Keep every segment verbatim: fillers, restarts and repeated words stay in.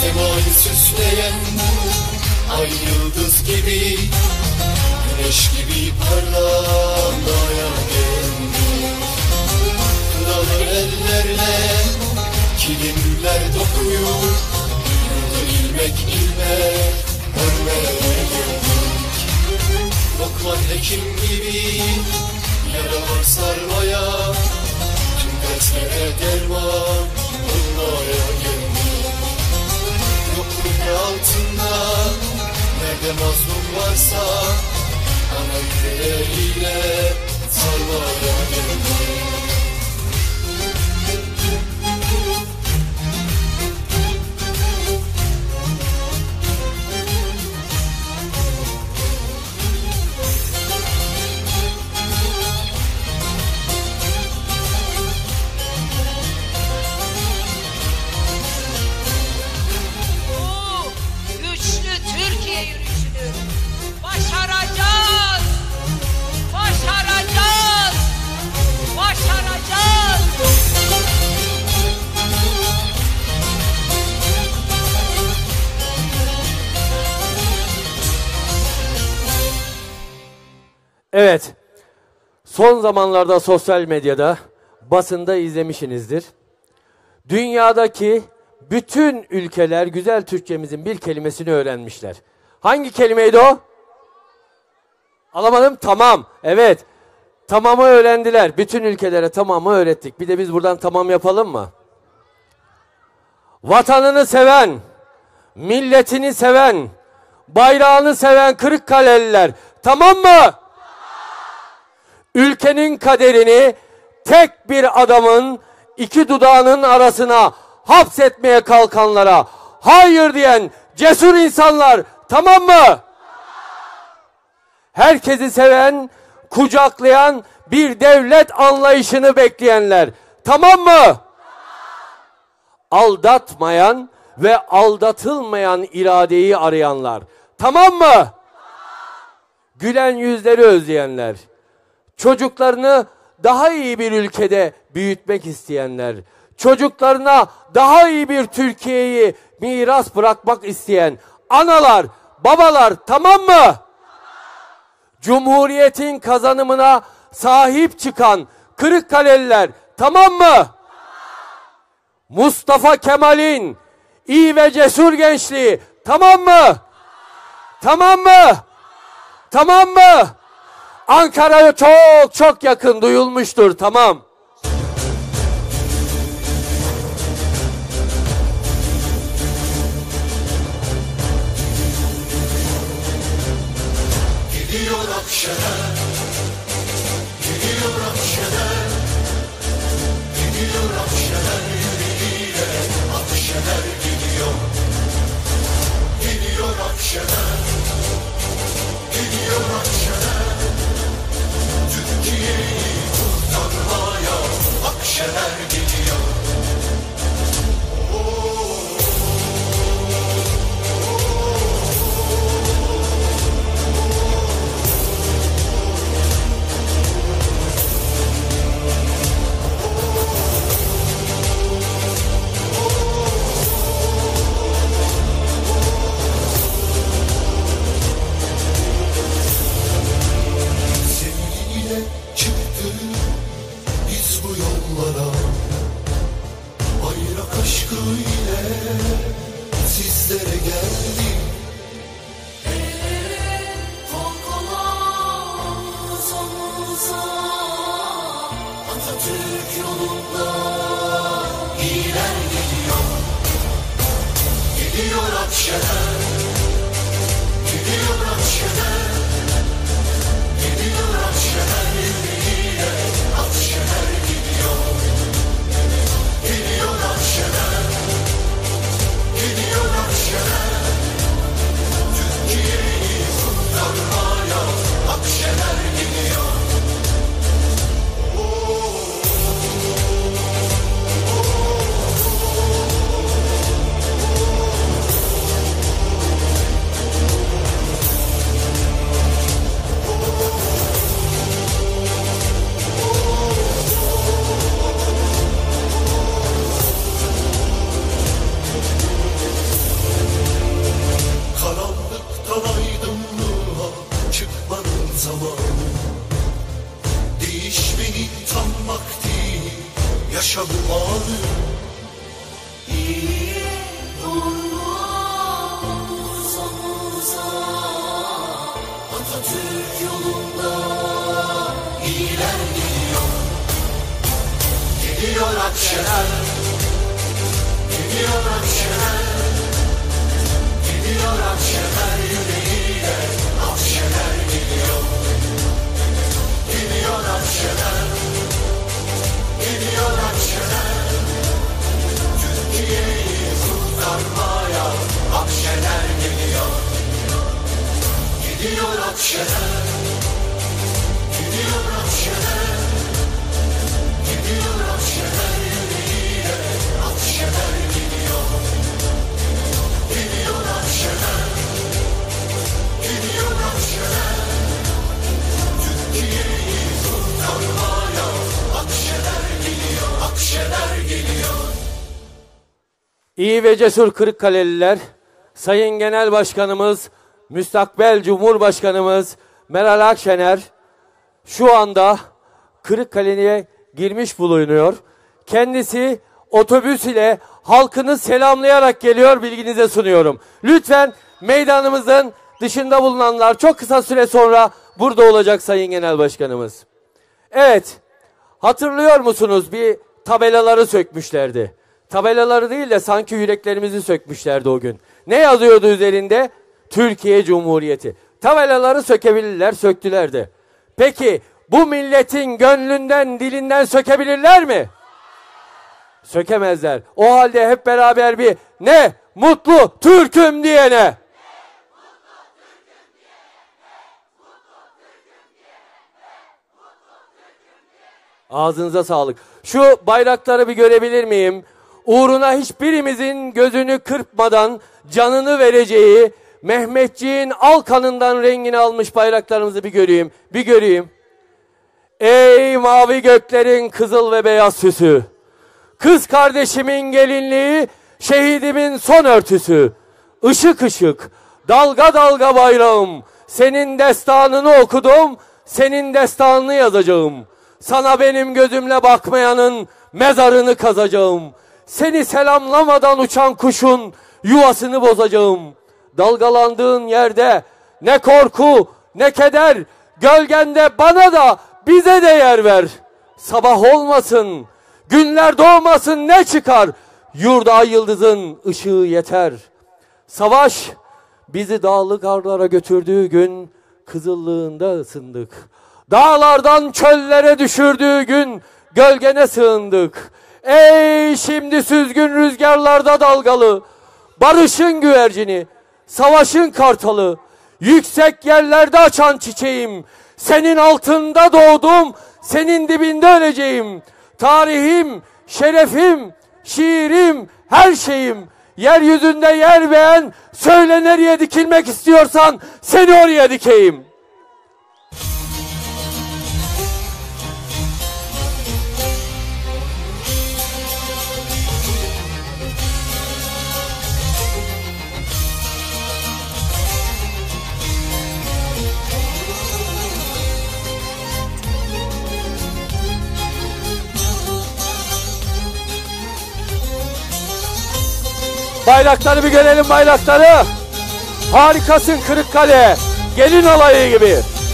semayı süsleyen ay yıldız gibi, güneş gibi parlamaya geldik. Kınalı ellerle kilimler dokuyor, ilmek ilmek örmeye geldik. Lokman hekim gibi yaralar sarmaya, tüm dertlere derman bulmaya geldik. Yokluk altında nerede mazlum varsa, ana yüreğiyle sarmaya geldik. Başaracağız! Başaracağız! Başaracağız! Evet, son zamanlarda sosyal medyada, basında izlemişsinizdir. Dünyadaki bütün ülkeler güzel Türkçemizin bir kelimesini öğrenmişler. Hangi kelimeydi o? Alamadım. Tamam. Evet. Tamamı öğrendiler. Bütün ülkelere tamamı öğrettik. Bir de biz buradan tamam yapalım mı? Vatanını seven, milletini seven, bayrağını seven Kırıkkaleliler. Tamam mı? Ülkenin kaderini tek bir adamın iki dudağının arasına hapsetmeye kalkanlara hayır diyen cesur insanlar. Tamam mı? Herkesi seven, kucaklayan bir devlet anlayışını bekleyenler. Tamam mı? Aldatmayan ve aldatılmayan iradeyi arayanlar. Tamam mı? Gülen yüzleri özleyenler. Çocuklarını daha iyi bir ülkede büyütmek isteyenler. Çocuklarına daha iyi bir Türkiye'yi miras bırakmak isteyen analar, babalar. Tamam mı? Cumhuriyetin kazanımına sahip çıkan Kırıkkaleliler. Tamam mı? Mustafa Kemal'in iyi ve cesur gençliği. Tamam mı? Tamam mı? Tamam mı? Ankara'ya çok çok yakın, duyulmuştur. Tamam. Gidiyor Akşener, gidiyor Akşener, gidiyor Akşener yüreğiyle, Akşener gidiyor. Gidiyor Akşener, gidiyor Akşener, Türkiye'yi kurtarmaya, Akşener gidiyor. Atatürk yolunda iyiler gidiyor. Gidiyor Akşener, gidiyor Akşener, gidiyor Akşener yüreğiyle. Akşener gidiyor, gidiyor Akşener, gidiyor Akşener. Türkiye'yi kurtarmaya Akşener geliyor. Gidiyor Akşener, gidiyor Akşener, gidiyor Akşener yüreğiyle. Akşener gidiyor, gidiyor Akşener, gidiyor Akşener. Türkiye'yi kurtarmaya Akşener geliyor, Akşener geliyor. İyi ve cesur Kırıkkaleliler, Sayın Genel Başkanımız, müstakbel Cumhurbaşkanımız Meral Akşener şu anda Kırıkkale'ye girmiş bulunuyor. Kendisi otobüs ile halkını selamlayarak geliyor, bilginize sunuyorum. Lütfen meydanımızın dışında bulunanlar çok kısa süre sonra burada olacak Sayın Genel Başkanımız. Evet, hatırlıyor musunuz, bir tabelaları sökmüşlerdi. Tabelaları değil de sanki yüreklerimizi sökmüşlerdi o gün. Ne yazıyordu üzerinde? Türkiye Cumhuriyeti. Tabelaları sökebilirler, söktüler de. Peki bu milletin gönlünden, dilinden sökebilirler mi? Sökemezler. O halde hep beraber bir ne mutlu Türk'üm diyene. Ağzınıza sağlık. Şu bayrakları bir görebilir miyim? Uğruna hiçbirimizin gözünü kırpmadan canını vereceği Mehmetçiğin al kanından rengini almış bayraklarımızı bir göreyim. Bir göreyim. Ey mavi göklerin kızıl ve beyaz süsü. Kız kardeşimin gelinliği, şehidimin son örtüsü. Işık ışık, dalga dalga bayrağım. Senin destanını okudum, senin destanını yazacağım. Sana benim gözümle bakmayanın mezarını kazacağım. Seni selamlamadan uçan kuşun yuvasını bozacağım. Dalgalandığın yerde ne korku ne keder, gölgende bana da bize de yer ver. Sabah olmasın, günler doğmasın, ne çıkar? Yurda ay yıldızın ışığı yeter. Savaş bizi dağlı karlara götürdüğü gün kızıllığında ısındık. Dağlardan çöllere düşürdüğü gün gölgene sığındık. Ey şimdi süzgün rüzgarlarda dalgalı, barışın güvercini, savaşın kartalı, yüksek yerlerde açan çiçeğim. Senin altında doğdum, senin dibinde öleceğim. Tarihim, şerefim, şiirim, her şeyim. Yeryüzünde yer beğen, söyle nereye dikilmek istiyorsan seni oraya dikeyim. Bayrakları bir görelim, bayrakları. Harikasın Kırıkkale. Gelin alayı gibi.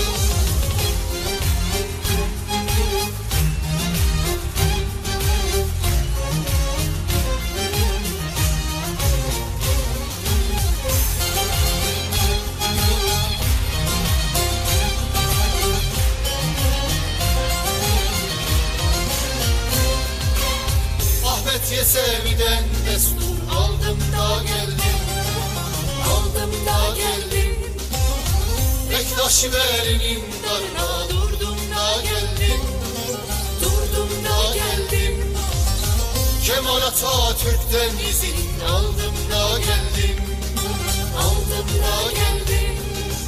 Ahmet Yesevi'den destur aldım da geldim, aldım da geldim. Bektaş Veli'nin darına durdum da geldim, durdum da geldim. Kemal Atatürk'ten izin aldım da geldim, aldım da geldim.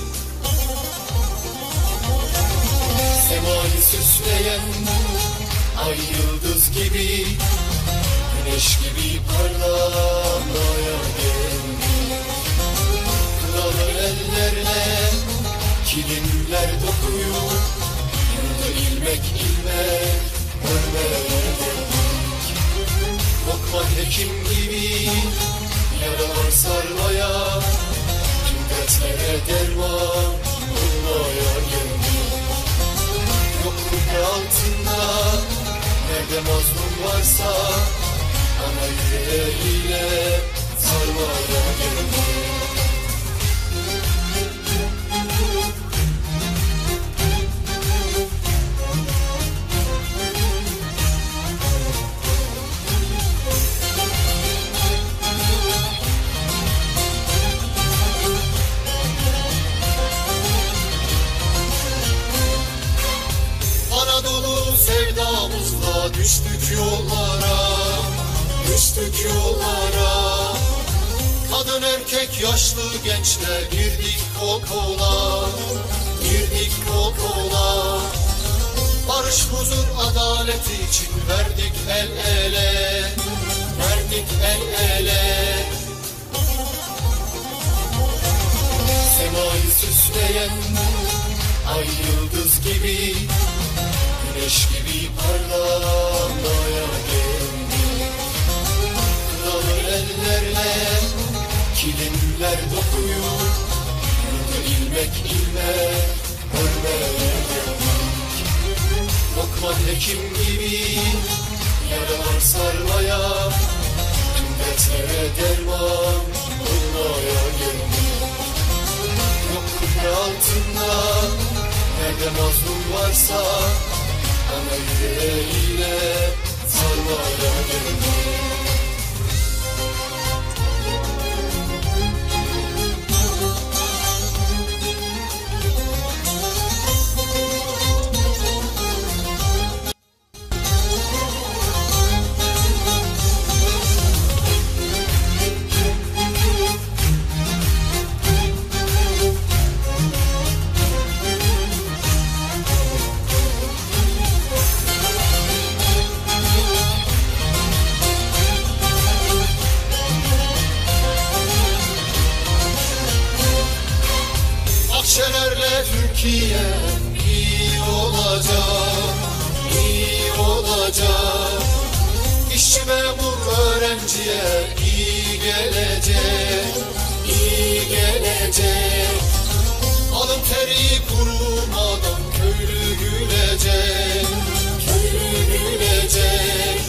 Semayı süsleyen ay yıldız gibi, güneş gibi parlamaya geldim. Kınalı ellerle kilimler dokuyor, yurda ilmek ilmek ölmeye geldik. Lokman hekim gibi yaralar sarmaya, tüm dertlere derman olmaya olmaya geldik. Yok kubbe altında nerede mazlum varsa ana yüreğiyle sarmaya geldik. Anadolu sevdamızla düştük yollara, düştük yollara. Kadın erkek yaşlı gençle girdik kol kola, girdik kol kola. Barış huzur adaleti için verdik el ele, verdik el ele. Semayı süsleyen ay yıldız gibi, güneş gibi parlamaya geldik. Kınalı ellerle kilimler dokuyor, yurdu ilmek ilmek örmeye geldik. Lokman hekim gibi yaralar sarmaya, tüm dertlere derman olmaya geldik. Yok kubbe altında nerede mazlum varsa ana yüreğiyle sarmaya geldik. Akşener'le Türkiye iyi olacak, iyi olacak. İşçi memur öğrenciye iyi gelecek, iyi gelecek. Alın teri kurumadan köylü gülecek, köylü gülecek.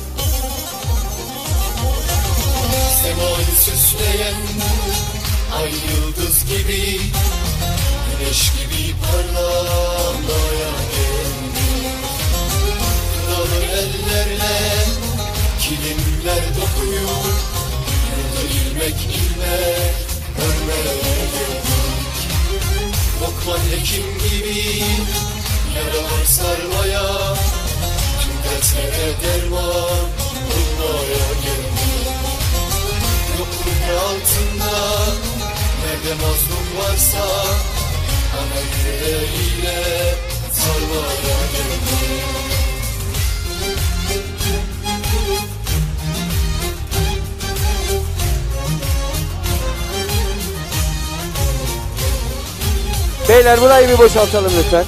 Semayı süsleyen ay yıldız gibi, güneş gibi parlamaya geldik. Kınalı ellerle kilimler dokuyor, yurdu ilmek ilmek örmeye geldik. Lokman hekim gibi yaralar sarmaya, tüm dertlere derman olmaya geldik. Yok kubbe altında nerede mazlum varsa ana yüreğiyle sarmaya geldik. Beyler burayı bir boşaltalım lütfen.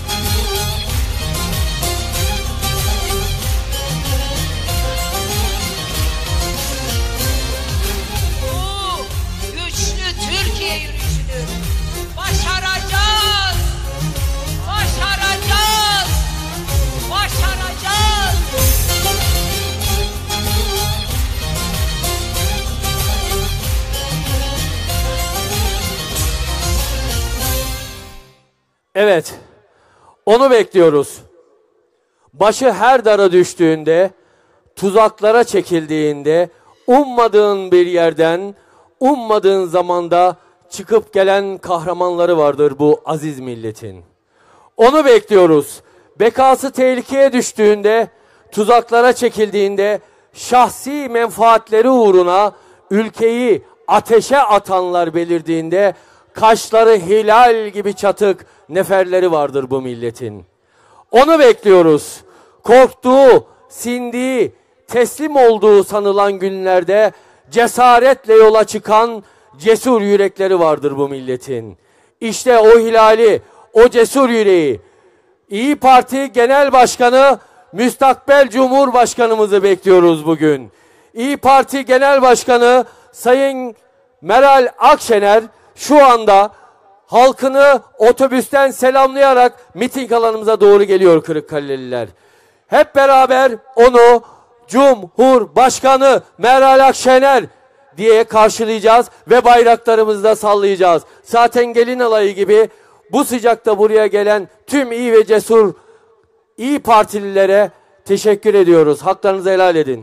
Bu güçlü Türkiye yürüyüşünü başaracağız. Başaracağız. Başaracağız. Evet, onu bekliyoruz. Başı her dara düştüğünde, tuzaklara çekildiğinde, ummadığın bir yerden, ummadığın zamanda çıkıp gelen kahramanları vardır bu aziz milletin. Onu bekliyoruz. Bekası tehlikeye düştüğünde, tuzaklara çekildiğinde, şahsi menfaatleri uğruna ülkeyi ateşe atanlar belirdiğinde, kaşları hilal gibi çatık neferleri vardır bu milletin. Onu bekliyoruz. Korktuğu, sindiği, teslim olduğu sanılan günlerde cesaretle yola çıkan cesur yürekleri vardır bu milletin. İşte o hilali, o cesur yüreği, İyi Parti Genel Başkanı, müstakbel Cumhurbaşkanımızı bekliyoruz bugün. İyi Parti Genel Başkanı Sayın Meral Akşener şu anda halkını otobüsten selamlayarak miting alanımıza doğru geliyor Kırıkkaleliler. Hep beraber onu Cumhurbaşkanı Meral Akşener diye karşılayacağız ve bayraklarımızı da sallayacağız. Zaten gelin alayı gibi bu sıcakta buraya gelen tüm iyi ve cesur İyi Partililere teşekkür ediyoruz. Haklarınızı helal edin.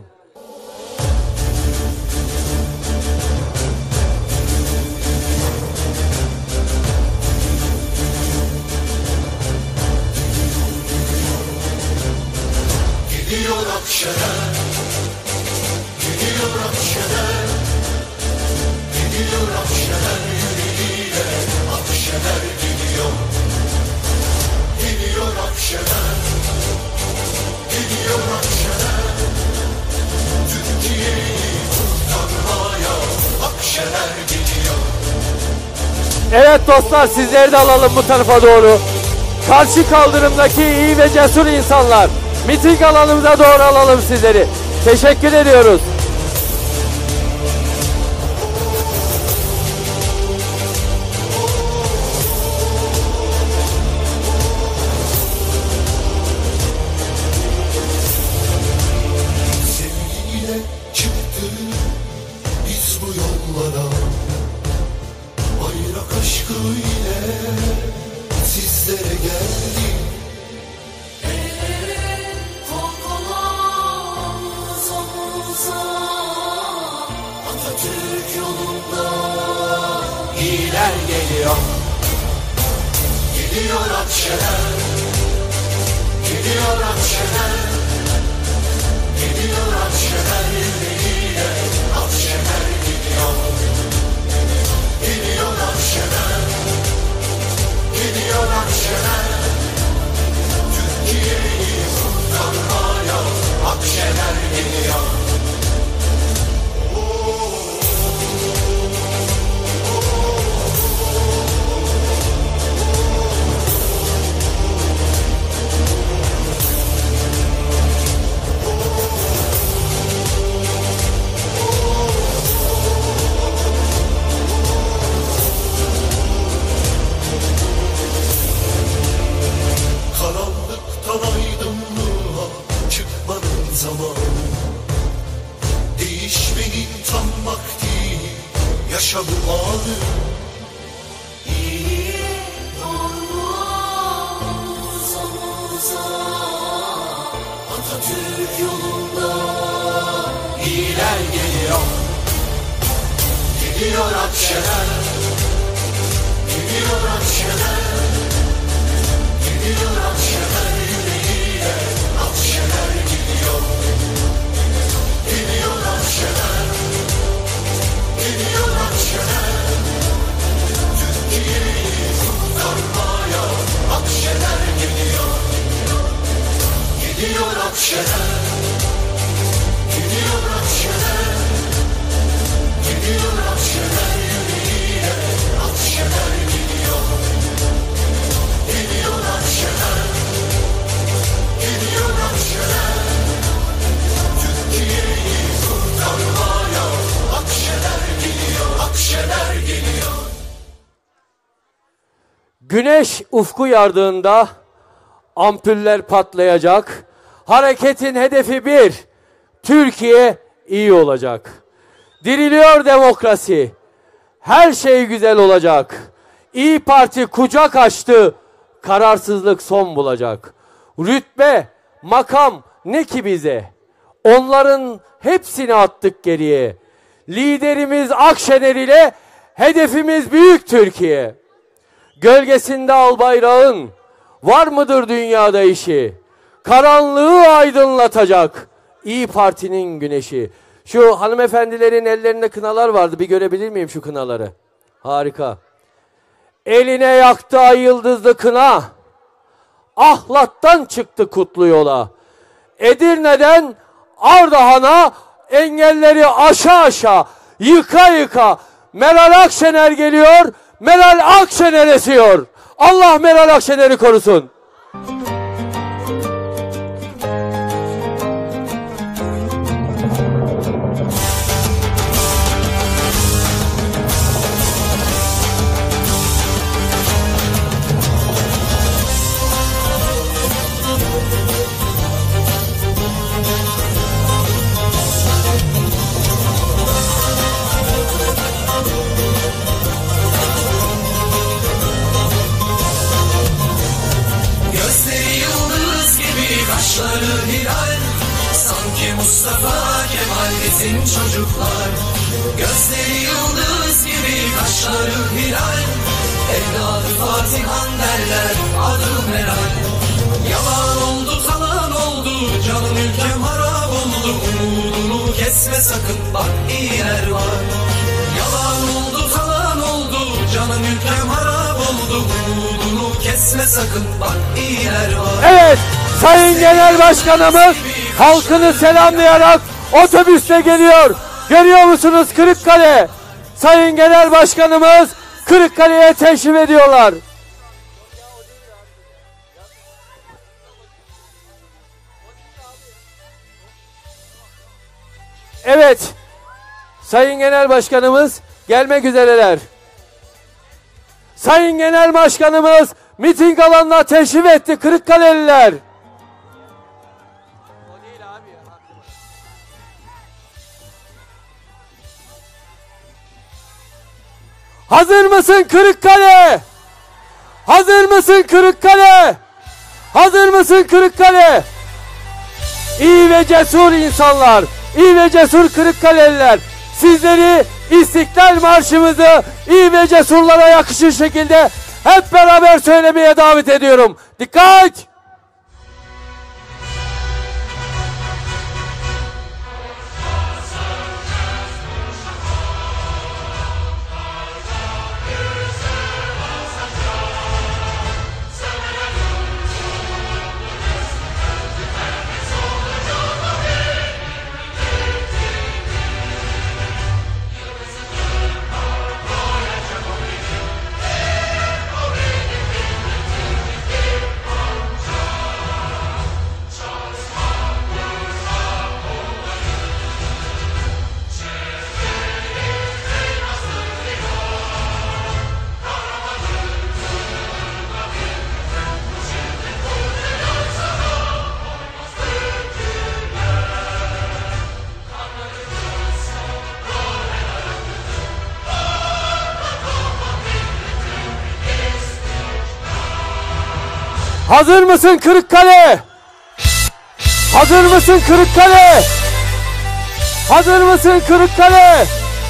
Gidiyor Akşener, gidiyor Akşener, gidiyor Akşener yüreğiyle, Akşener gidiyor, gidiyor Akşener, gidiyor Akşener, Türkiye'yi kurtarmaya, Akşener gidiyor. Evet dostlar, sizleri de alalım bu tarafa doğru. Karşı kaldırımdaki iyi ve cesur insanlar, miting alanımıza doğru alalım sizleri. Teşekkür ediyoruz. Sevgiyle çıktık biz bu yollara, bayrak aşkı ile sizlere geldik. Atatürk yolunda iyiler geliyor. Gidiyor Akşener, gidiyor Akşener, gidiyor Akşener yüreğiyle, Akşener gidiyor. Gidiyor Akşener, gidiyor Akşener, Türkiye'yi kurtarmaya, Akşener geliyor. Karanlıktan aydınlığa çıkmanın zamanı, değişmenin tam vakti, yaşa bu anı. İyi olmaz omuza, Atatürk yolunda iyiler geliyor. Gidiyor Akşener, gidiyor Akşener, gidiyor Akşener yüreğiyle, Akşener gidiyor. Gidiyor Akşener, gidiyor Akşener, Türkiye'yi kurtarmaya, Akşener geliyor. Gidiyor Akşener, gidiyor Akşener, gidiyor Akşener yüreğiyle, Akşener gidiyor. Gidiyor Akşener, gidiyor Akşener, Türkiye'yi kurtarmaya, Akşener geliyor, Akşener geliyor. Güneş ufku yardığında ampuller patlayacak. Hareketin hedefi bir. Türkiye iyi olacak. Diriliyor demokrasi. Her şey güzel olacak. İyi Parti kucak açtı. Kararsızlık son bulacak. Rütbe, makam ne ki bize? Onların hepsini attık geriye. Liderimiz Akşener ile hedefimiz büyük Türkiye. Gölgesinde al bayrağın, var mıdır dünyada işi? Karanlığı aydınlatacak İyi Parti'nin güneşi. Şu hanımefendilerin ellerinde kınalar vardı. Bir görebilir miyim şu kınaları? Harika. Eline yaktı ay yıldızlı kına. Ahlat'tan çıktı kutlu yola. Edirne'den Ardahan'a engelleri aşağı aşağı, yıka yıka. Meral Akşener geliyor. Meral Akşener esiyor. Allah Meral Akşener'i korusun. gözleri yıldız gibi, kaşları hilal. Evladı Fatihan derler, adı Meral. Yalan oldu, talan oldu, canım ülkem harap oldu. Umudunu kesme sakın, bak iyiler var. Yalan oldu, talan oldu, canım ülkem harap oldu. Umudunu kesme sakın, bak iyiler var. Evet, Sayın Genel Başkanımız halkını selamlayarak otobüste geliyor. Görüyor musunuz Kırıkkale? Sayın Genel Başkanımız Kırıkkale'ye teşrif ediyorlar. Evet, Sayın Genel Başkanımız gelmek üzereler. Sayın Genel Başkanımız miting alanına teşrif etti Kırıkkaleliler. Hazır mısın Kırıkkale? Hazır mısın Kırıkkale? Hazır mısın Kırıkkale? İyi ve cesur insanlar, iyi ve cesur Kırıkkaleliler, sizleri İstiklal Marşımızı iyi ve cesurlara yakışır şekilde hep beraber söylemeye davet ediyorum. Dikkat! Hazır mısın Kırıkkale? Hazır mısın Kırıkkale? Hazır mısın Kırıkkale?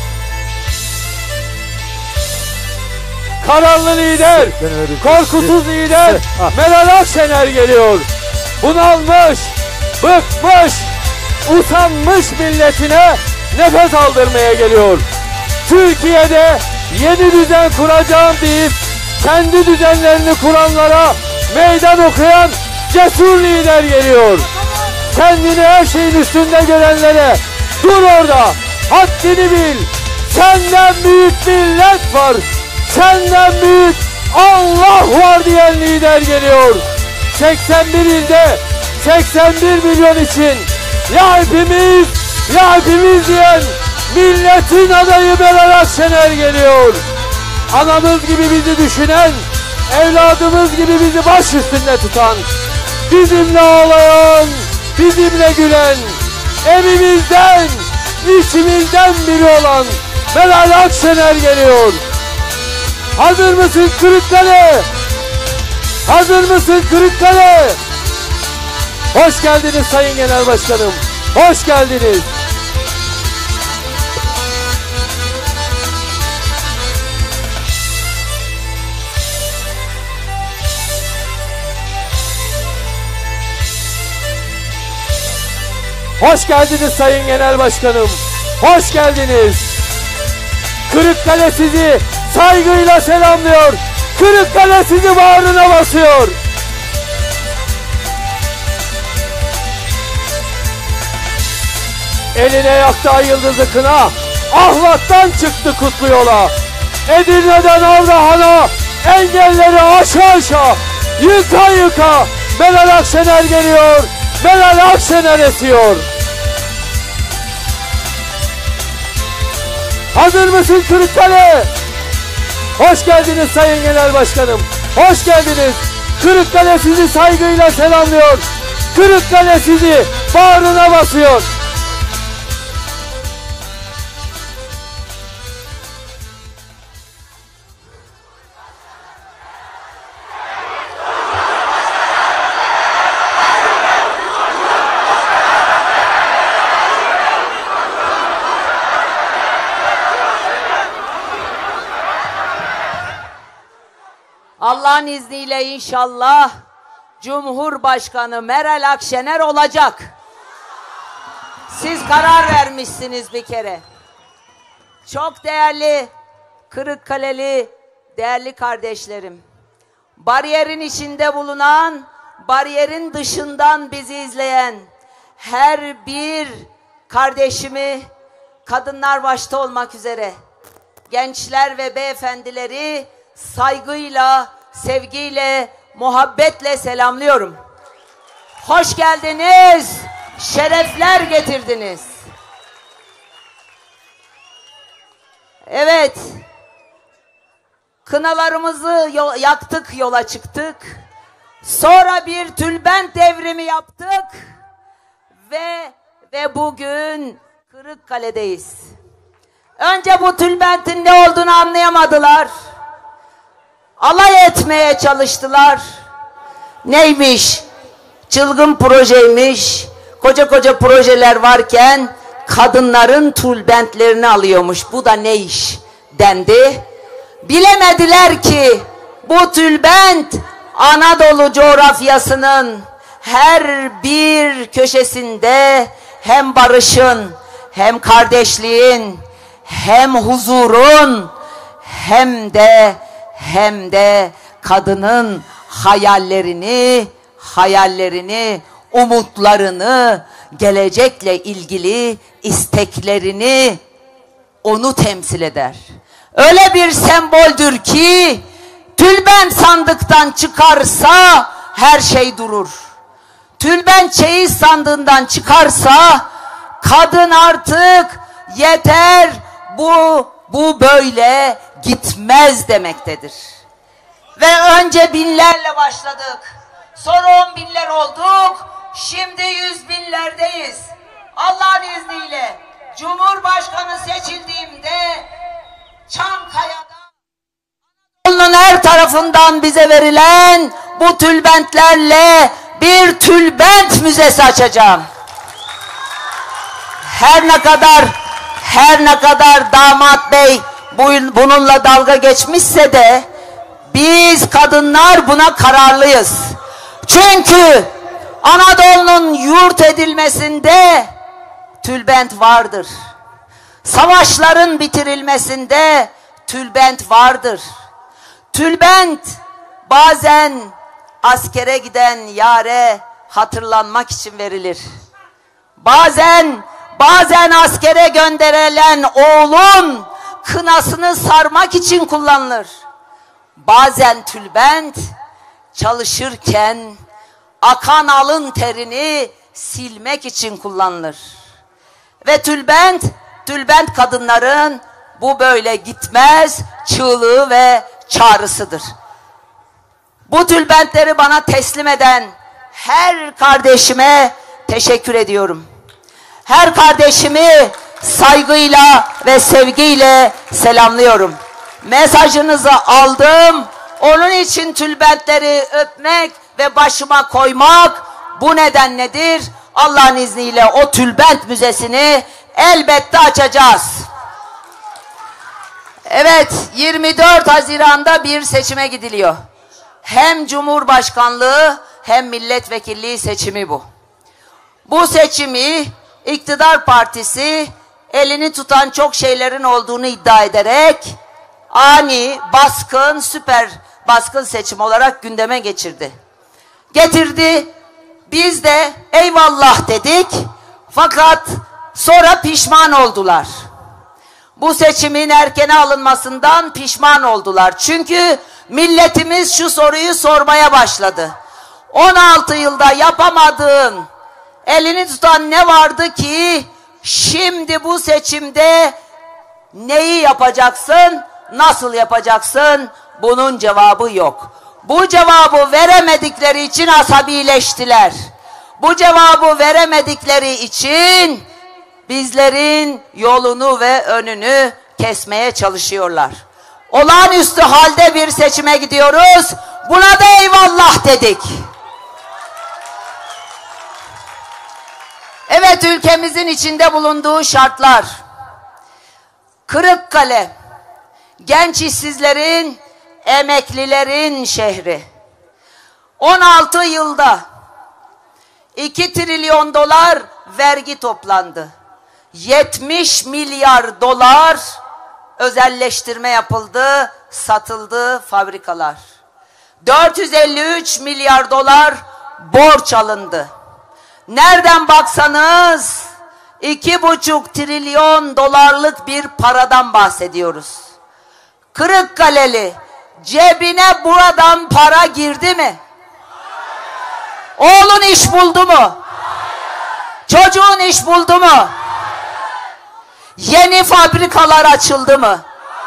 Kararlı lider, korkusuz lider Meral Akşener geliyor. Bunalmış, bıkmış, usanmış milletine nefes aldırmaya geliyor. Türkiye'de yeni düzen kuracağım deyip kendi düzenlerini kuranlara meydan okuyan cesur lider geliyor. Kendini her şeyin üstünde görenlere dur orada, haddini bil. Senden büyük millet var, senden büyük Allah var diyen lider geliyor. seksen bir ilde seksen bir milyon için ya hepimiz ya hepimiz diyen milletin adayı Meral Akşener geliyor. Anamız gibi bizi düşünen, evladımız gibi bizi baş üstünde tutan, bizimle ağlayan, bizimle gülen, evimizden, içimizden biri olan Meral Akşener geliyor. Hazır mısın Kırıkkale? Hazır mısın Kırıkkale? Hoş geldiniz Sayın Genel Başkanım. Hoş geldiniz. Hoş geldiniz Sayın Genel Başkanım. Hoş geldiniz. Kırıkkale sizi saygıyla selamlıyor. Kırıkkale sizi bağrına basıyor. Eline yaktı ay yıldızı kına, Ahlat'tan çıktı kutlu yola. Edirne'den Ardahan'a, engelleri aşa aşa, yıka yıka Meral Akşener geliyor. Meral Akşener esiyor. Hazır mısın Kırıkkale? Hoş geldiniz Sayın Genel Başkanım. Hoş geldiniz. Kırıkkale sizi saygıyla selamlıyor. Kırıkkale sizi bağrına basıyor. Allah'ın izniyle inşallah Cumhurbaşkanı Meral Akşener olacak. Siz karar vermişsiniz bir kere. Çok değerli Kırıkkaleli değerli kardeşlerim, bariyerin içinde bulunan, bariyerin dışından bizi izleyen her bir kardeşimi, kadınlar başta olmak üzere, gençler ve beyefendileri saygıyla, sevgiyle, muhabbetle selamlıyorum. Hoş geldiniz, şerefler getirdiniz. Evet, kınalarımızı yaktık, yola çıktık. Sonra bir tülbent devrimi yaptık ve ve bugün Kırıkkale'deyiz. Önce bu tülbentin ne olduğunu anlayamadılar. Alay etmeye çalıştılar. Neymiş? Çılgın projeymiş. Koca koca projeler varken kadınların tülbentlerini alıyormuş. Bu da ne iş dendi. Bilemediler ki bu tülbent Anadolu coğrafyasının her bir köşesinde hem barışın, hem kardeşliğin, hem huzurun, hem de hem de kadının hayallerini, hayallerini, umutlarını, gelecekle ilgili isteklerini onu temsil eder. Öyle bir semboldür ki tülbent sandıktan çıkarsa her şey durur. Tülbent çeyiz sandığından çıkarsa kadın artık yeter, bu bu böyle gitmez demektedir. Ve önce binlerle başladık. Sonra on binler olduk. Şimdi yüz binlerdeyiz. Allah'ın izniyle Cumhurbaşkanı seçildiğimde Çankaya'da Anadolu'nun her tarafından bize verilen bu tülbentlerle bir tülbent müzesi açacağım. Her ne kadar her ne kadar damat bey bununla dalga geçmişse de biz kadınlar buna kararlıyız. Çünkü Anadolu'nun yurt edilmesinde tülbent vardır. Savaşların bitirilmesinde tülbent vardır. Tülbent bazen askere giden yare hatırlanmak için verilir. Bazen bazen askere gönderilen oğlun kınasını sarmak için kullanılır. Bazen tülbent çalışırken akan alın terini silmek için kullanılır. Ve tülbent, tülbent kadınların bu böyle gitmez çığlığı ve çağrısıdır. Bu tülbentleri bana teslim eden her kardeşime teşekkür ediyorum. Her kardeşimi saygıyla ve sevgiyle selamlıyorum. Mesajınızı aldım. Onun için tülbentleri öpmek ve başıma koymak bu nedenledir. Allah'ın izniyle o tülbent müzesini elbette açacağız. Evet, yirmi dört Haziran'da bir seçime gidiliyor. Hem Cumhurbaşkanlığı hem milletvekilliği seçimi bu. Bu seçimi iktidar partisi elini tutan çok şeylerin olduğunu iddia ederek ani, baskın, süper baskın seçim olarak gündeme geçirdi. Getirdi, biz de eyvallah dedik, fakat sonra pişman oldular. Bu seçimin erkene alınmasından pişman oldular. Çünkü milletimiz şu soruyu sormaya başladı. on altı yılda yapamadığın, elini tutan ne vardı ki şimdi bu seçimde neyi yapacaksın, nasıl yapacaksın? Bunun cevabı yok. Bu cevabı veremedikleri için asabileştiler. Bu cevabı veremedikleri için bizlerin yolunu ve önünü kesmeye çalışıyorlar. Olağanüstü halde bir seçime gidiyoruz. Buna da eyvallah dedik. Evet, ülkemizin içinde bulunduğu şartlar. Kırıkkale, genç işsizlerin emeklilerin şehri. on altı yılda iki trilyon dolar vergi toplandı. yetmiş milyar dolar özelleştirme yapıldı, satıldı fabrikalar. dört yüz elli üç milyar dolar borç alındı. Nereden baksanız iki buçuk trilyon dolarlık bir paradan bahsediyoruz. Kırıkkaleli cebine buradan para girdi mi? Oğlun iş buldu mu? Çocuğun iş buldu mu? Yeni fabrikalar açıldı mı?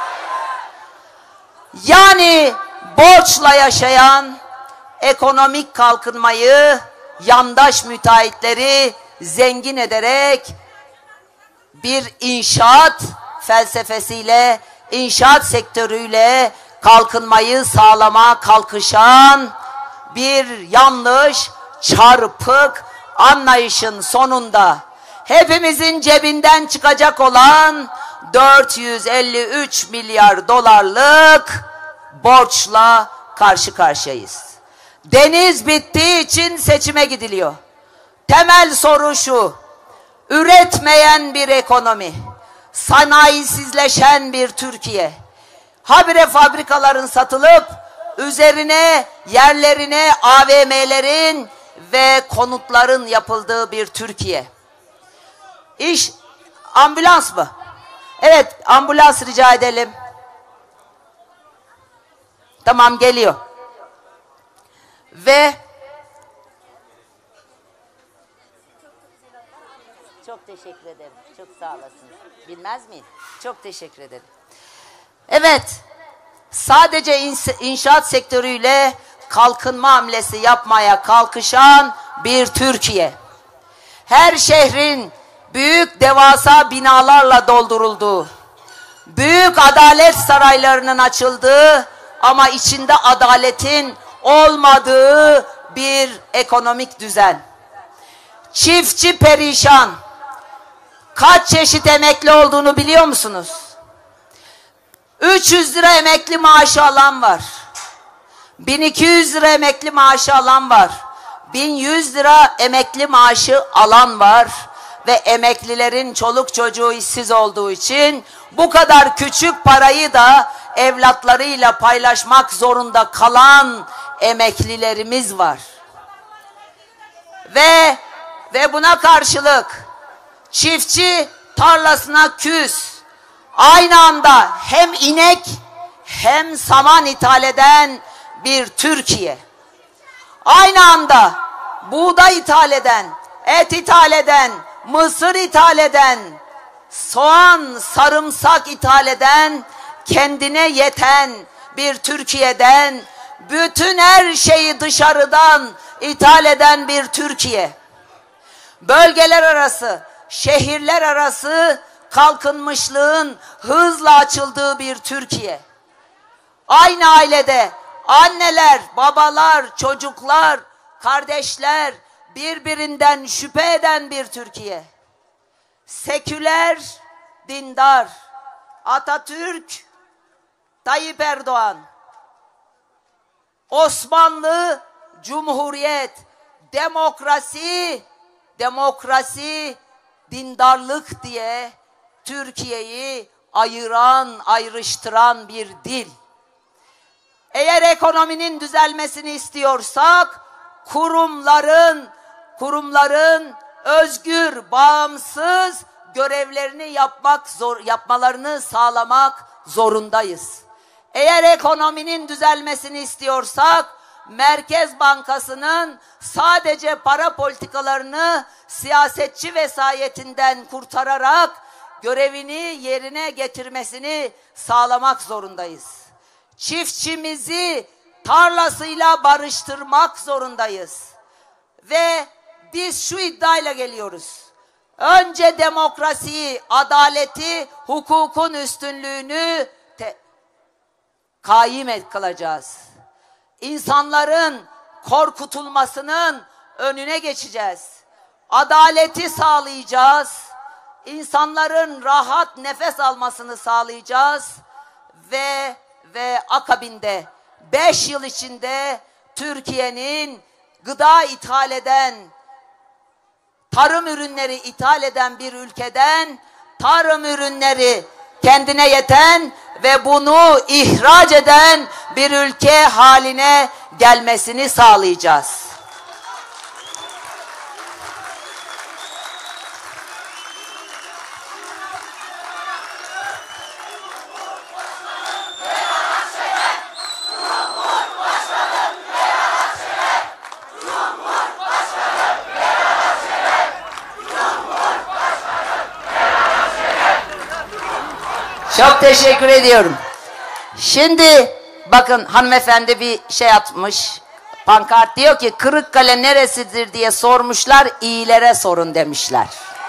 Yani borçla yaşayan, ekonomik kalkınmayı, yandaş müteahhitleri zengin ederek bir inşaat felsefesiyle, inşaat sektörüyle kalkınmayı sağlama kalkışan bir yanlış, çarpık anlayışın sonunda hepimizin cebinden çıkacak olan dört yüz elli üç milyar dolarlık borçla karşı karşıyayız. Deniz bittiği için seçime gidiliyor. Temel soru şu: üretmeyen bir ekonomi, sanayisizleşen bir Türkiye, habire fabrikaların satılıp üzerine, yerlerine A V M'lerin ve konutların yapıldığı bir Türkiye. İş, ambulans mı? Evet, ambulans rica edelim. Tamam, geliyor. Ve çok teşekkür ederim. Çok sağ olasın. Bilmez miyim? Çok teşekkür ederim. Evet, sadece inşaat sektörüyle kalkınma hamlesi yapmaya kalkışan bir Türkiye. Her şehrin büyük devasa binalarla doldurulduğu, büyük adalet saraylarının açıldığı ama içinde adaletin olmadığı bir ekonomik düzen. Çiftçi perişan. Kaç çeşit emekli olduğunu biliyor musunuz? üç yüz lira emekli maaşı alan var. bin iki yüz lira emekli maaşı alan var. bin yüz lira emekli maaşı alan var. Ve emeklilerin çoluk çocuğu işsiz olduğu için bu kadar küçük parayı da evlatlarıyla paylaşmak zorunda kalan emeklilerimiz var. Ve ve buna karşılık çiftçi tarlasına küs, aynı anda hem inek hem saman ithal eden bir Türkiye. Aynı anda buğday ithal eden, et ithal eden, mısır ithal eden, soğan, sarımsak ithal eden, kendine yeten bir Türkiye'den, bütün her şeyi dışarıdan ithal eden bir Türkiye. Bölgeler arası, şehirler arası kalkınmışlığın hızla açıldığı bir Türkiye. Aynı ailede anneler, babalar, çocuklar, kardeşler birbirinden şüphe eden bir Türkiye. Seküler, dindar, Atatürk, Tayyip Erdoğan, Osmanlı, Cumhuriyet, demokrasi, demokrasi, dindarlık diye Türkiye'yi ayıran, ayrıştıran bir dil. Eğer ekonominin düzelmesini istiyorsak, kurumların, kurumların özgür, bağımsız görevlerini yapmak zor, yapmalarını sağlamak zorundayız. Eğer ekonominin düzelmesini istiyorsak, Merkez Bankası'nın sadece para politikalarını siyasetçi vesayetinden kurtararak görevini yerine getirmesini sağlamak zorundayız. Çiftçimizi tarlasıyla barıştırmak zorundayız. Ve biz şu iddiayla geliyoruz: önce demokrasiyi, adaleti, hukukun üstünlüğünü kaim et kılacağız. İnsanların korkutulmasının önüne geçeceğiz. Adaleti sağlayacağız. İnsanların rahat nefes almasını sağlayacağız. Ve ve akabinde beş yıl içinde Türkiye'nin gıda ithal eden, tarım ürünleri ithal eden bir ülkeden tarım ürünleri kendine yeten ve bunu ihraç eden bir ülke haline gelmesini sağlayacağız. Çok teşekkür ediyorum. Şimdi bakın hanımefendi bir şey atmış. Pankart diyor ki Kırıkkale neresidir diye sormuşlar, iyilere sorun demişler.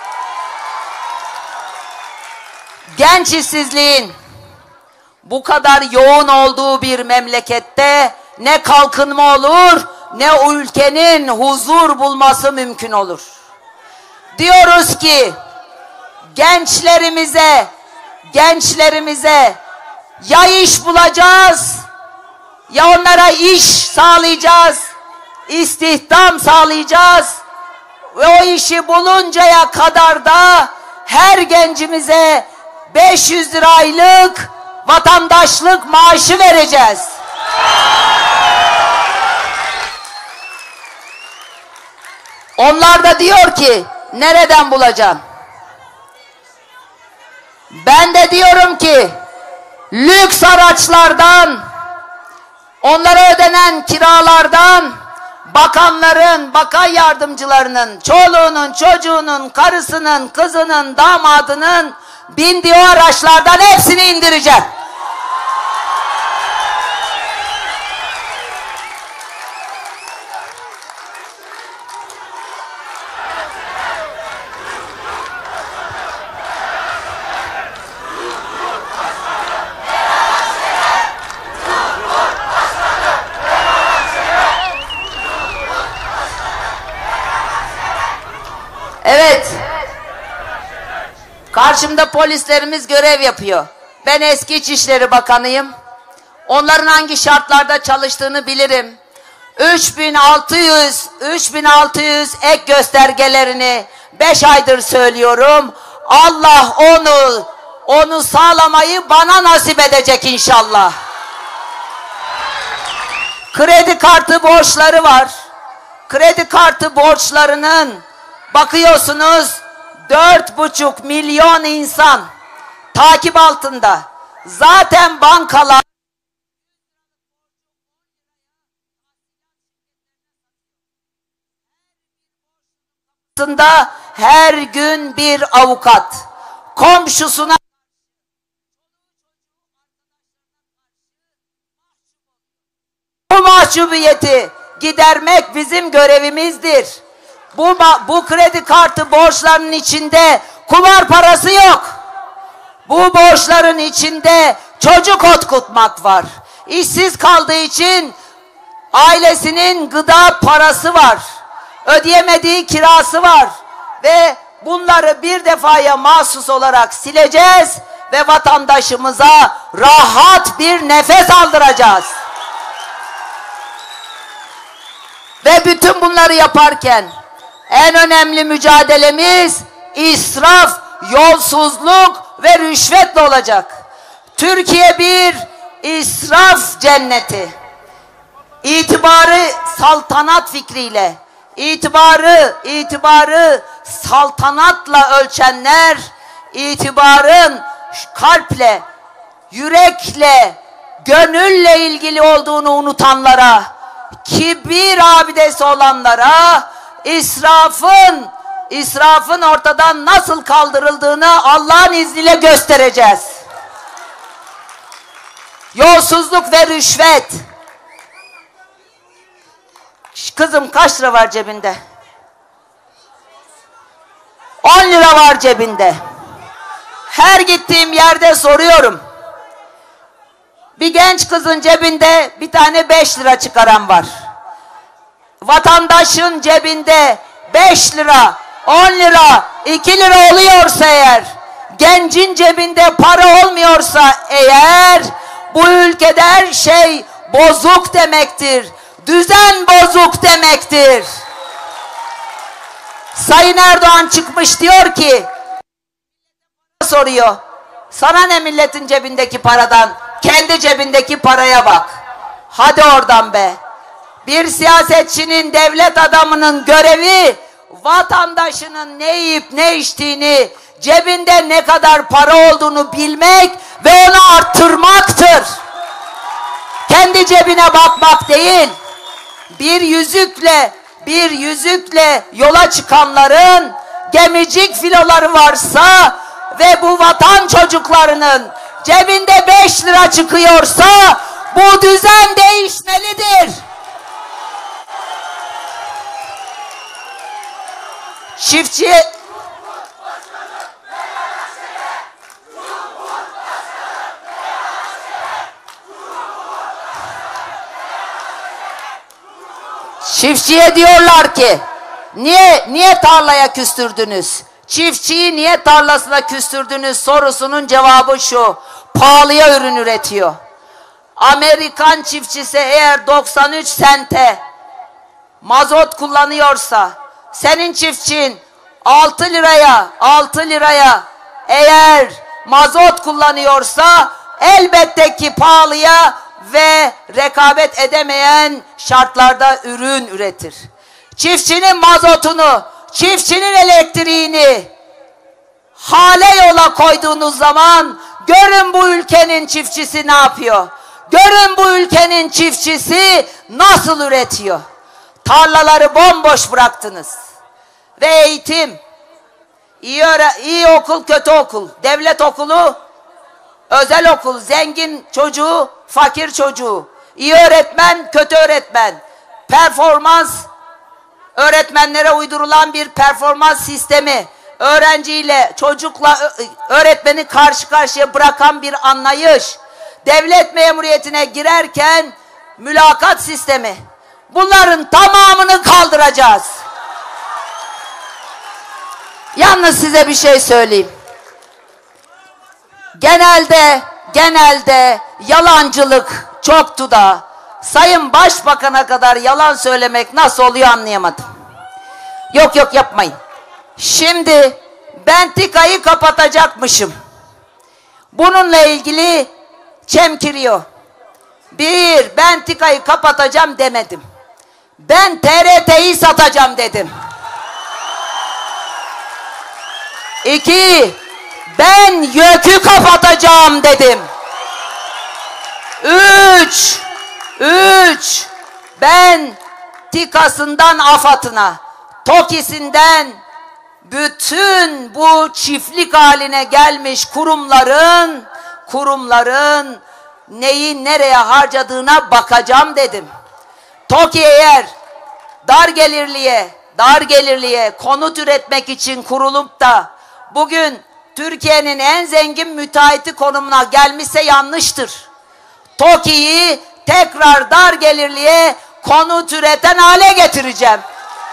Genç işsizliğin bu kadar yoğun olduğu bir memlekette ne kalkınma olur ne o ülkenin huzur bulması mümkün olur. Diyoruz ki gençlerimize gençlerimize ya iş bulacağız ya onlara iş sağlayacağız, istihdam sağlayacağız ve o işi buluncaya kadar da her gencimize beş yüz lira aylık vatandaşlık maaşı vereceğiz. Onlar da diyor ki nereden bulacağım? Ben de diyorum ki lüks araçlardan, onlara ödenen kiralardan, bakanların, bakan yardımcılarının, çoluğunun, çocuğunun, karısının, kızının, damadının bindiği o araçlardan hepsini indireceğim. Evet. Karşımda polislerimiz görev yapıyor. Ben eski İçişleri Bakanıyım. Onların hangi şartlarda çalıştığını bilirim. üç bin altı yüz üç bin altı yüz ek göstergelerini beş aydır söylüyorum. Allah onu onu sağlamayı bana nasip edecek inşallah. Kredi kartı borçları var. Kredi kartı borçlarının bakıyorsunuz dört buçuk milyon insan takip altında. Zaten bankalar her gün bir avukat komşusuna bu mahcubiyeti gidermek bizim görevimizdir. Bu, bu kredi kartı borçlarının içinde kumar parası yok. Bu borçların içinde çocuk okutmak var. İşsiz kaldığı için ailesinin gıda parası var. Ödeyemediği kirası var. Ve bunları bir defaya mahsus olarak sileceğiz ve vatandaşımıza rahat bir nefes aldıracağız. Ve bütün bunları yaparken en önemli mücadelemiz israf, yolsuzluk ve rüşvetle olacak. Türkiye bir israf cenneti. İtibarı saltanat fikriyle, itibarı, itibarı saltanatla ölçenler, itibarın kalple, yürekle, gönülle ilgili olduğunu unutanlara, kibir abidesi olanlara, israfın, israfın ortadan nasıl kaldırıldığını Allah'ın izniyle göstereceğiz. Yolsuzluk ve rüşvet. Kızım kaç lira var cebinde? on lira var cebinde. Her gittiğim yerde soruyorum. Bir genç kızın cebinde bir tane beş lira çıkaran var. Vatandaşın cebinde beş lira, on lira, iki lira oluyorsa eğer, gencin cebinde para olmuyorsa eğer, Bu ülkede her şey bozuk demektir. Düzen bozuk demektir. Sayın Erdoğan çıkmış diyor ki, soruyor. Sana ne milletin cebindeki paradan? Kendi cebindeki paraya bak. Hadi oradan be. Bir siyasetçinin, devlet adamının görevi vatandaşının ne yiyip ne içtiğini, cebinde ne kadar para olduğunu bilmek ve onu arttırmaktır. Kendi cebine bakmak değil. Bir yüzükle, bir yüzükle yola çıkanların gemicik filoları varsa ve bu vatan çocuklarının cebinde beş lira çıkıyorsa bu düzen değişmelidir. Çiftçiye Çiftçiye diyorlar ki niye niye tarlaya küstürdünüz? Çiftçiyi niye tarlasına küstürdünüz sorusunun cevabı şu: pahalıya ürün üretiyor. Amerikan çiftçisi eğer doksan üç sente mazot kullanıyorsa, senin çiftçin altı liraya altı liraya eğer mazot kullanıyorsa elbette ki pahalıya ve rekabet edemeyen şartlarda ürün üretir. Çiftçinin mazotunu, çiftçinin elektriğini hale yola koyduğunuz zaman görün bu ülkenin çiftçisi ne yapıyor? Görün bu ülkenin çiftçisi nasıl üretiyor? Tarlaları bomboş bıraktınız. Ve eğitim, iyi, iyi okul, kötü okul, devlet okulu, özel okul, zengin çocuğu, fakir çocuğu, iyi öğretmen, kötü öğretmen, performans, öğretmenlere uydurulan bir performans sistemi, öğrenciyle, çocukla öğretmeni karşı karşıya bırakan bir anlayış, devlet memuriyetine girerken mülakat sistemi, bunların tamamını kaldıracağız. Yalnız size bir şey söyleyeyim. Genelde, genelde yalancılık çoktu da Sayın Başbakan'a kadar yalan söylemek nasıl oluyor anlayamadım. Yok yok yapmayın. Şimdi ben TİKA'yı kapatacakmışım. Bununla ilgili çemkiriyor. Bir, ben TİKA'yı kapatacağım demedim. Ben T R T'yi satacağım dedim. İki, ben YÖK'ü kapatacağım dedim. Üç, üç, ben TİKA'sından AFAD'ına, TOKİ'sinden bütün bu çiftlik haline gelmiş kurumların, kurumların neyi nereye harcadığına bakacağım dedim. TOKİ eğer dar gelirliye, dar gelirliye konut üretmek için kurulup da bugün Türkiye'nin en zengin müteahhiti konumuna gelmişse yanlıştır. TOKİ'yi tekrar dar gelirliye konut üreten hale getireceğim.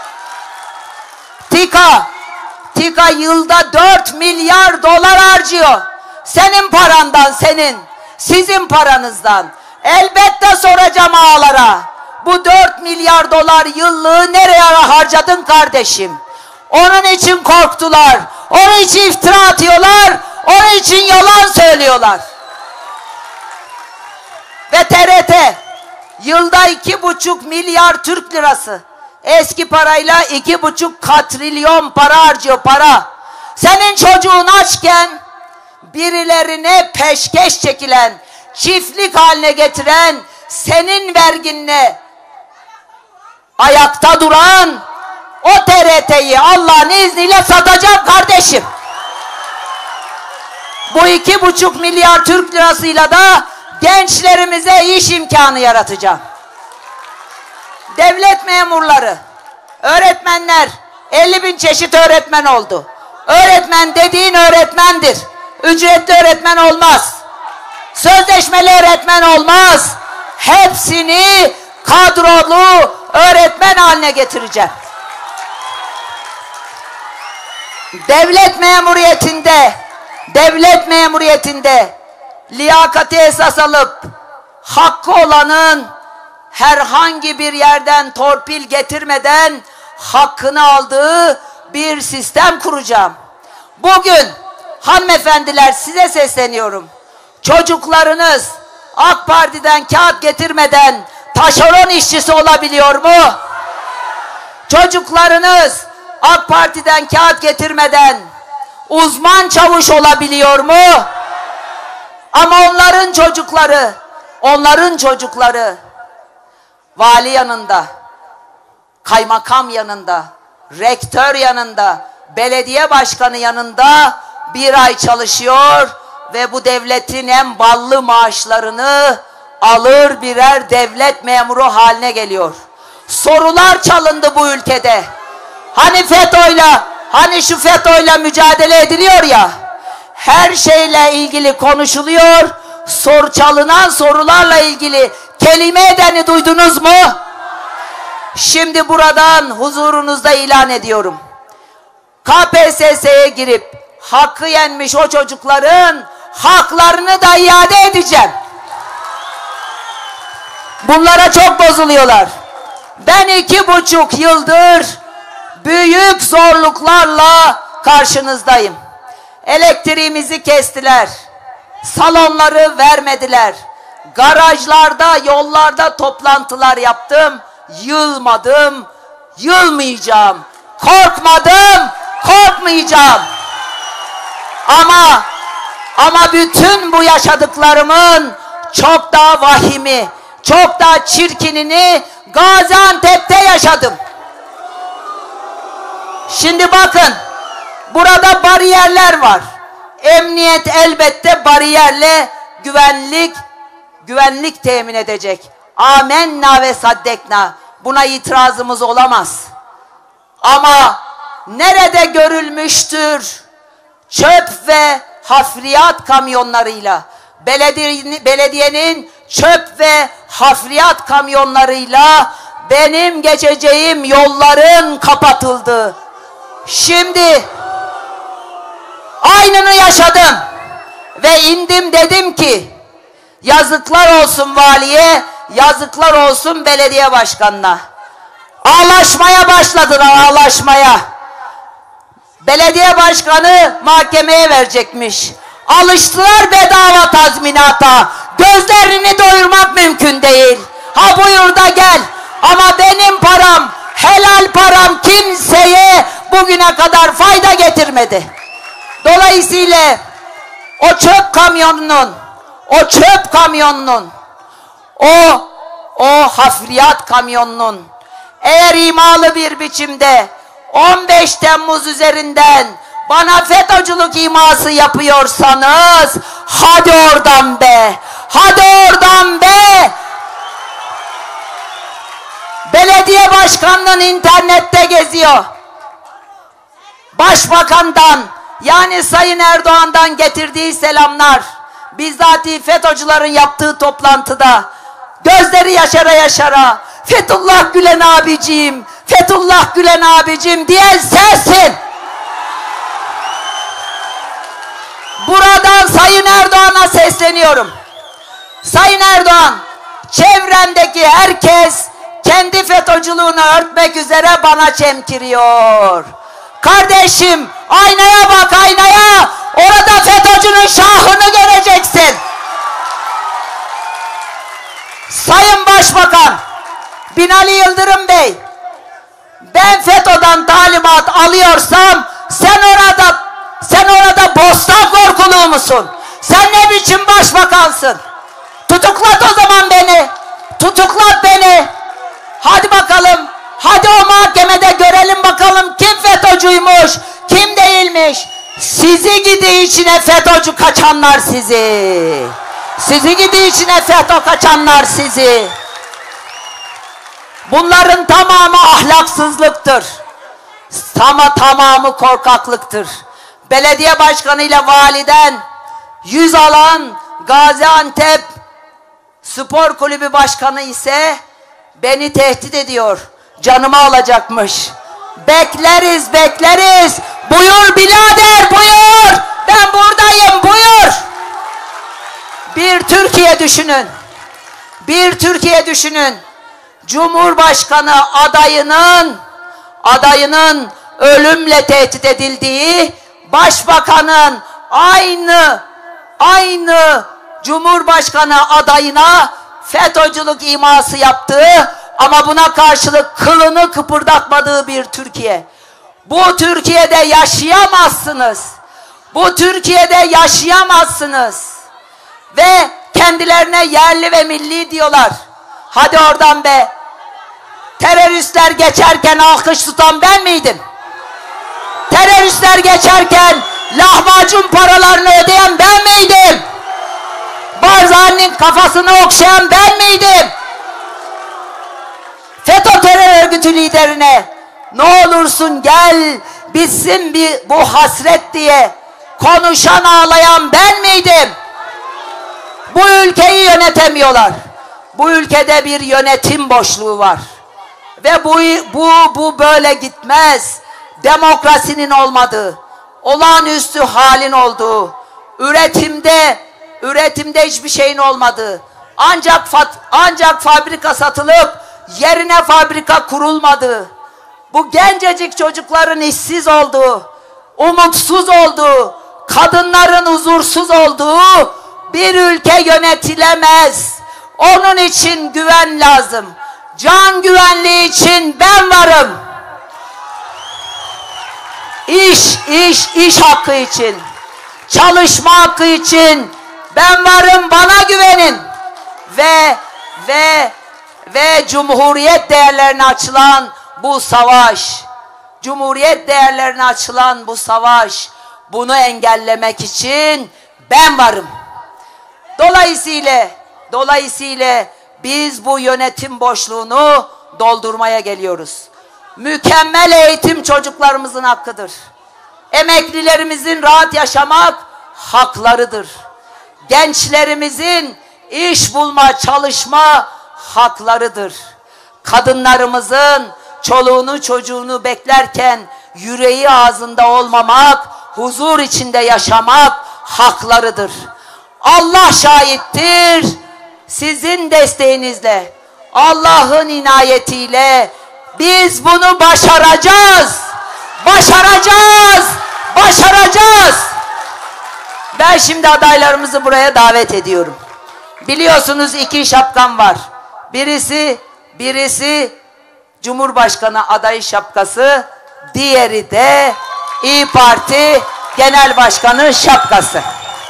TİKA, TİKA yılda dört milyar dolar harcıyor. Senin parandan, senin, sizin paranızdan. Elbette soracağım ağalara. Bu dört milyar dolar yıllığı nereye harcadın kardeşim? Onun için korktular. Onun için iftira atıyorlar. Onun için yalan söylüyorlar. Ve T R T yılda iki buçuk milyar Türk lirası. Eski parayla iki buçuk katrilyon para harcıyor, para. Senin çocuğun açken birilerine peşkeş çekilen, çiftlik haline getiren, senin verginle ayakta duran o T R T'yi Allah'ın izniyle satacağım kardeşim. Bu iki buçuk milyar Türk lirasıyla da gençlerimize iş imkanı yaratacağım. Devlet memurları, öğretmenler, elli bin çeşit öğretmen oldu. Öğretmen dediğin öğretmendir. Ücretli öğretmen olmaz. Sözleşmeli öğretmen olmaz. Hepsini kadrolu öğretmen haline getireceğim. Devlet memuriyetinde, devlet memuriyetinde liyakati esas alıp hakkı olanın herhangi bir yerden torpil getirmeden hakkını aldığı bir sistem kuracağım. Bugün hanımefendiler size sesleniyorum. Çocuklarınız AK Parti'den kağıt getirmeden taşeron işçisi olabiliyor mu? Çocuklarınız AK Parti'den kağıt getirmeden uzman çavuş olabiliyor mu? Ama onların çocukları, onların çocukları vali yanında, kaymakam yanında, rektör yanında, belediye başkanı yanında bir ay çalışıyor ve bu devletin en ballı maaşlarını alır birer devlet memuru haline geliyor. Sorular çalındı bu ülkede. Hani FETÖ'yle, hani şu FETÖ'yle mücadele ediliyor ya, her şeyle ilgili konuşuluyor, sor çalınan sorularla ilgili kelime edeni duydunuz mu? Şimdi buradan huzurunuzda ilan ediyorum. K P S S'ye girip hakkı yenmiş o çocukların haklarını da iade edeceğim. Bunlara çok bozuluyorlar. Ben iki buçuk yıldır büyük zorluklarla karşınızdayım. Elektriğimizi kestiler. Salonları vermediler. Garajlarda, yollarda toplantılar yaptım. Yılmadım, yılmayacağım. Korkmadım, korkmayacağım. Ama ama bütün bu yaşadıklarımın çok daha vahimi, çok daha çirkinini Gaziantep'te yaşadım. Şimdi bakın, burada bariyerler var. Emniyet elbette bariyerle güvenlik güvenlik temin edecek. Amenna ve saddekna. Buna itirazımız olamaz. Ama nerede görülmüştür çöp ve hafriyat kamyonlarıyla, belediye, belediyenin çöp ve hafriyat kamyonlarıyla benim geçeceğim yolların kapatıldı. Şimdi aynını yaşadım ve indim, dedim ki yazıklar olsun valiye, yazıklar olsun belediye başkanına. Ağlaşmaya başladılar, ağlaşmaya. Belediye başkanı mahkemeye verecekmiş. Alıştılar bedava tazminata. Gözlerini doyurmak mümkün değil. Ha buyur da gel. Ama benim param, helal param kimseye bugüne kadar fayda getirmedi. Dolayısıyla o çöp kamyonunun, o çöp kamyonunun, o o hafriyat kamyonunun eğer imalı bir biçimde on beş Temmuz üzerinden bana FETÖ'cülük iması yapıyorsanız hadi oradan be, hadi oradan be. Belediye başkanının internette geziyor. Başbakandan, yani Sayın Erdoğan'dan getirdiği selamlar, bizzati FETÖ'cülerin yaptığı toplantıda gözleri yaşara yaşara Fethullah Gülen abicim, Fethullah Gülen abicim diyen sensin. Buradan Sayın Erdoğan'a sesleniyorum. Sayın Erdoğan, çevrendeki herkes kendi FETÖ'cülüğünü örtmek üzere bana çemkiriyor. Kardeşim, aynaya bak, aynaya. Orada FETÖ'cünün şahını göreceksin. Sayın Başbakan Binali Yıldırım Bey, ben FETÖ'den talimat alıyorsam sen orada sen orada bostan korkuluğu musun? Sen ne biçim başbakansın? Tutuklat o zaman beni. Tutuklat beni. Hadi bakalım. Hadi o mahkemede görelim bakalım kim FETÖ'cüymüş, kim değilmiş. Sizi gidi içine FETÖ'cü kaçanlar sizi. Sizi gidi içine FETÖ kaçanlar sizi. Bunların tamamı ahlaksızlıktır. Ama tamamı korkaklıktır. Belediye başkanıyla validen yüz alan Gaziantep Spor Kulübü Başkanı ise beni tehdit ediyor. Canımı alacakmış. Bekleriz, bekleriz. Buyur birader, buyur. Ben buradayım, buyur. Bir Türkiye düşünün. Bir Türkiye düşünün. Cumhurbaşkanı adayının adayının ölümle tehdit edildiği, başbakanın aynı aynı Cumhurbaşkanı adayına FETÖ'cülük iması yaptığı ama buna karşılık kılını kıpırdatmadığı bir Türkiye. Bu Türkiye'de yaşayamazsınız. Bu Türkiye'de yaşayamazsınız. Ve kendilerine yerli ve milli diyorlar. Hadi oradan be. Teröristler geçerken alkış tutan ben miydim? Teröristler geçerken lahmacun paralarını ödeyen ben miydim? Barzani'nin kafasını okşayan ben miydim? FETÖ terör örgütü liderine ne olursun gel bitsin bir bu hasret diye konuşan ağlayan ben miydim? Bu ülkeyi yönetemiyorlar. Bu ülkede bir yönetim boşluğu var. Ve bu, bu, bu böyle gitmez. Demokrasinin olmadığı, olağanüstü halin olduğu, üretimde, üretimde hiçbir şeyin olmadığı, ancak, ancak fabrika satılıp yerine fabrika kurulmadığı, bu gencecik çocukların işsiz olduğu, umutsuz olduğu, kadınların huzursuz olduğu bir ülke yönetilemez. Onun için güven lazım. Can güvenliği için ben varım. İş, iş, iş hakkı için, çalışma hakkı için ben varım, bana güvenin. Ve ve ve Cumhuriyet değerlerine açılan bu savaş, Cumhuriyet değerlerine açılan bu savaş, bunu engellemek için ben varım. Dolayısıyla, dolayısıyla biz bu yönetim boşluğunu doldurmaya geliyoruz. Mükemmel eğitim çocuklarımızın hakkıdır. Emeklilerimizin rahat yaşamak haklarıdır. Gençlerimizin iş bulma, çalışma haklarıdır. Kadınlarımızın çoluğunu çocuğunu beklerken yüreği ağzında olmamak, huzur içinde yaşamak haklarıdır. Allah şahittir, sizin desteğinizle, Allah'ın inayetiyle biz bunu başaracağız. Başaracağız. Başaracağız. Ben şimdi adaylarımızı buraya davet ediyorum. Biliyorsunuz iki şapkam var. Birisi, birisi Cumhurbaşkanı adayı şapkası, diğeri de İYİ Parti Genel Başkanı şapkası.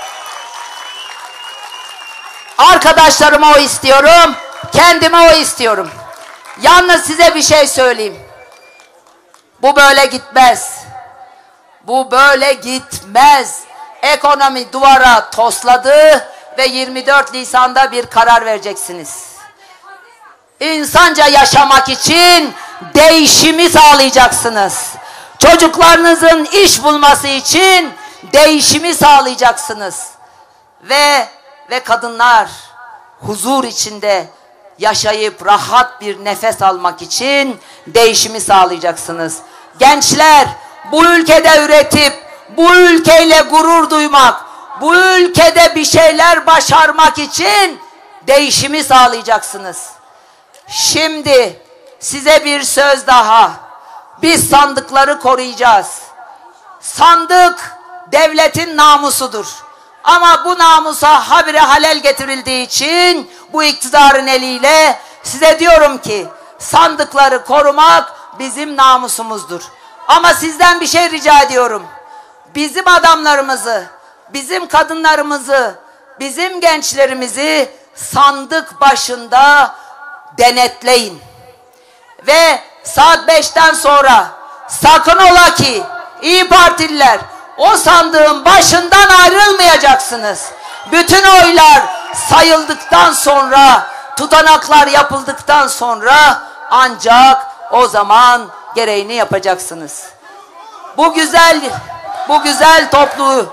Arkadaşlarıma o istiyorum, kendime o istiyorum. Yalnız size bir şey söyleyeyim. Bu böyle gitmez. Bu böyle gitmez. Ekonomi duvara tosladı ve yirmi dört Nisan'da bir karar vereceksiniz. İnsanca yaşamak için değişimi sağlayacaksınız. Çocuklarınızın iş bulması için değişimi sağlayacaksınız. Ve ve kadınlar huzur içinde yaşayıp rahat bir nefes almak için değişimi sağlayacaksınız. Gençler bu ülkede üretip bu ülkeyle gurur duymak, bu ülkede bir şeyler başarmak için değişimi sağlayacaksınız. Şimdi size bir söz daha. Biz sandıkları koruyacağız. Sandık devletin namusudur. Ama bu namusa habire halel getirildiği için bu iktidarın eliyle size diyorum ki sandıkları korumak bizim namusumuzdur. Ama sizden bir şey rica ediyorum. Bizim adamlarımızı, bizim kadınlarımızı, bizim gençlerimizi sandık başında denetleyin. Ve saat beşten sonra sakın ola ki İYİ Partililer o sandığın başından ayrılmayacaksınız. Bütün oylar sayıldıktan sonra, tutanaklar yapıldıktan sonra ancak o zaman gereğini yapacaksınız. Bu güzel, bu güzel topluluğu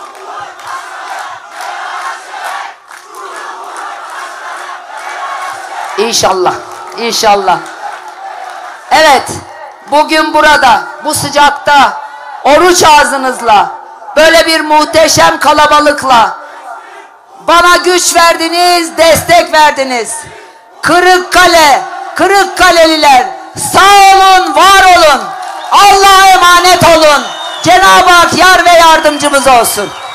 İnşallah, inşallah. Evet, bugün burada, bu sıcakta, oruç ağzınızla, böyle bir muhteşem kalabalıkla Bana güç verdiniz, destek verdiniz. Kırıkkale, Kırıkkaleliler sağ olun, var olun. Allah'a emanet olun. Cenab-ı Hak yar ve yardımcımız olsun.